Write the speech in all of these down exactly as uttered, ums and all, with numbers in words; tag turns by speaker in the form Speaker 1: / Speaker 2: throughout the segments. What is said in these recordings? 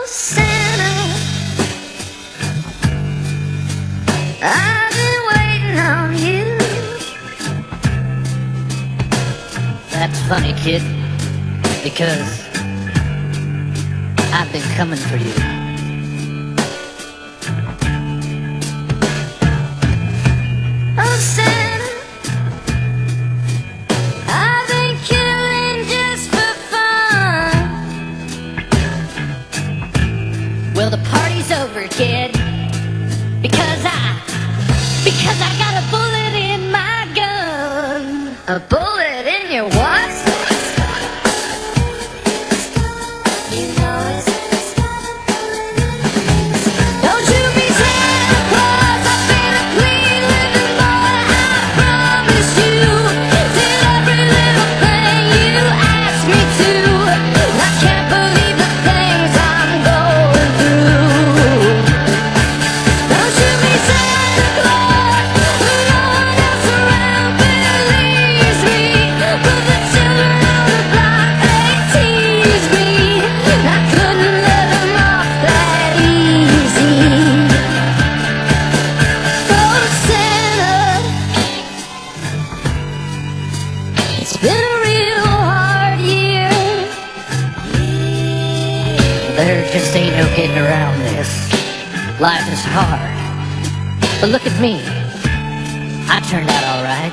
Speaker 1: Santa, I've been waiting on you.
Speaker 2: That's funny, kid, because I've been coming for you.
Speaker 1: Oh, Santa, I've been killing just for fun.
Speaker 2: Well, the party's over, kid, because I, because I got a bullet in my gun.
Speaker 1: A bullet in your what? It's been a real hard year.
Speaker 2: There just ain't no getting around this. Life is hard. But look at me. I turned out all right.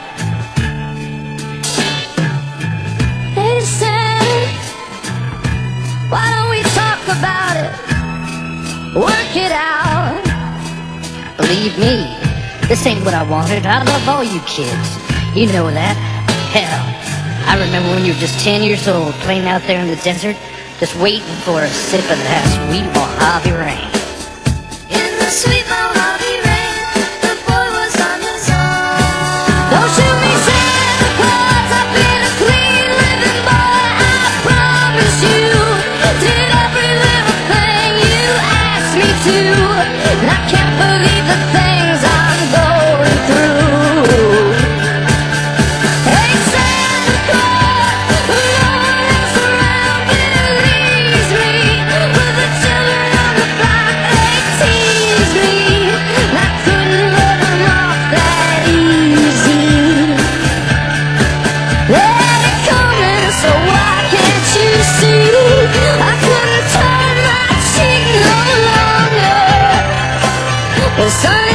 Speaker 1: Hey, Sam, why don't we talk about it? Work it out.
Speaker 2: Believe me, this ain't what I wanted. I love all you kids. You know that. Hell, I remember when you were just ten years old, playing out there in the desert, just waiting for a sip of that sweet Mojave rain.
Speaker 1: In the sweet Mojave rain, the boy was on his own. Don't shoot me, Santa Claus, I've been a clean living boy, I promise you. Did every little thing you asked me to, and I can't believe the things I'm going through. Son